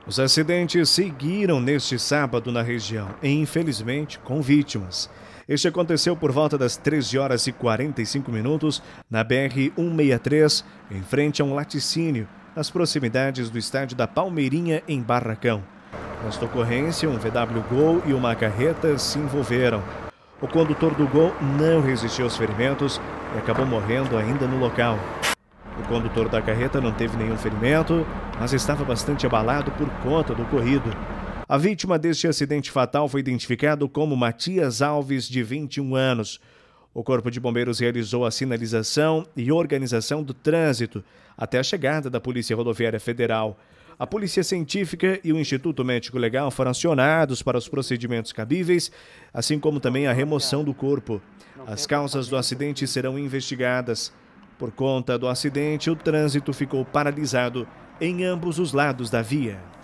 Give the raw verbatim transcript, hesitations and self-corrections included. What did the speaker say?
Os acidentes seguiram neste sábado na região e, infelizmente, com vítimas. Este aconteceu por volta das treze horas e quarenta e cinco minutos na B R cento e sessenta e três, em frente a um laticínio, nas proximidades do estádio da Palmeirinha, em Barracão. Nesta ocorrência, um V W Gol e uma carreta se envolveram. O condutor do Gol não resistiu aos ferimentos e acabou morrendo ainda no local. O condutor da carreta não teve nenhum ferimento, mas estava bastante abalado por conta do ocorrido. A vítima deste acidente fatal foi identificado como Matias Alves, de vinte e um anos. O Corpo de Bombeiros realizou a sinalização e organização do trânsito até a chegada da Polícia Rodoviária Federal. A Polícia Científica e o Instituto Médico Legal foram acionados para os procedimentos cabíveis, assim como também a remoção do corpo. As causas do acidente serão investigadas. Por conta do acidente, o trânsito ficou paralisado em ambos os lados da via.